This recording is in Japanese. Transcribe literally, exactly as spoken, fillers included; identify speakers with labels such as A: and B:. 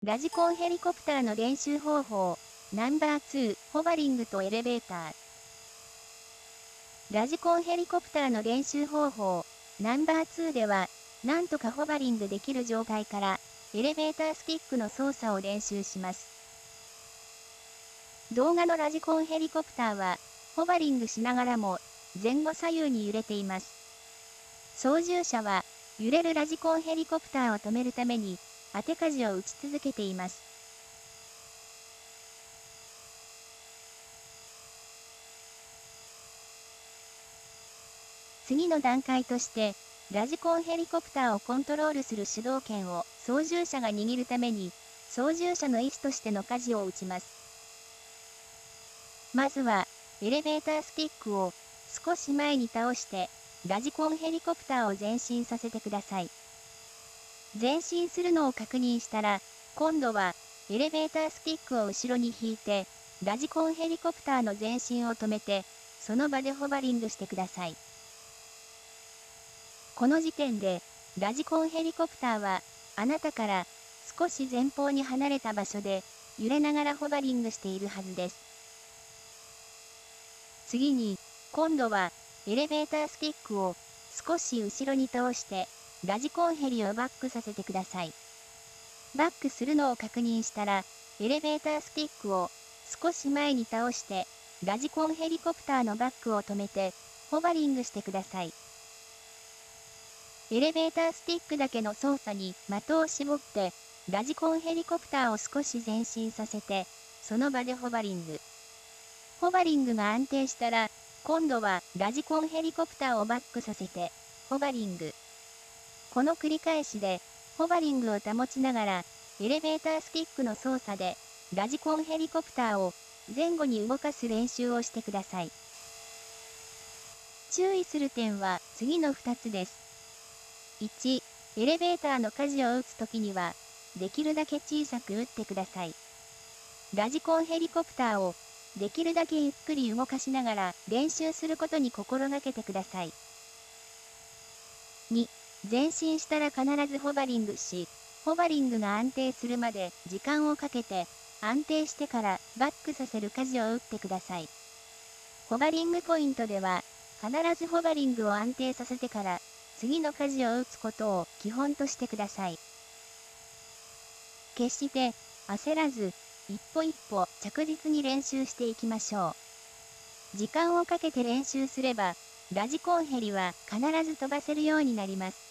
A: ラジコンヘリコプターの練習方法、ナンバーツー、ホバリングとエレベーター。ラジコンヘリコプターの練習方法、ナンバーツーでは、なんとかホバリングできる状態から、エレベータースティックの操作を練習します。動画のラジコンヘリコプターは、ホバリングしながらも、前後左右に揺れています。操縦者は、揺れるラジコンヘリコプターを止めるために、当て舵を打ち続けています。次の段階として、ラジコンヘリコプターをコントロールする主導権を操縦者が握るために、操縦者の意思としての舵を打ちます。まずは、エレベータースティックを少し前に倒して、ラジコンヘリコプターを前進させてください。前進するのを確認したら、今度は、エレベータースティックを後ろに引いて、ラジコンヘリコプターの前進を止めて、その場でホバリングしてください。この時点で、ラジコンヘリコプターは、あなたから少し前方に離れた場所で、揺れながらホバリングしているはずです。次に、今度は、エレベータースティックを少し後ろに倒して、ラジコンヘリをバックさせてください。バックするのを確認したら、エレベータースティックを少し前に倒して、ラジコンヘリコプターのバックを止めて、ホバリングしてください。エレベータースティックだけの操作に的を絞って、ラジコンヘリコプターを少し前進させて、その場でホバリング。ホバリングが安定したら、今度はラジコンヘリコプターをバックさせて、ホバリング。この繰り返しで、ホバリングを保ちながら、エレベータースティックの操作で、ラジコンヘリコプターを前後に動かす練習をしてください。注意する点は次のふたつです。いち、エレベーターの舵を打つときには、できるだけ小さく打ってください。ラジコンヘリコプターをできるだけゆっくり動かしながら練習することに心がけてください。に、前進したら必ずホバリングし、ホバリングが安定するまで時間をかけて、安定してからバックさせる舵を打ってください。ホバリングポイントでは、必ずホバリングを安定させてから、次の舵を打つことを基本としてください。決して焦らず、一歩一歩着実に練習していきましょう。時間をかけて練習すれば、ラジコンヘリは必ず飛ばせるようになります。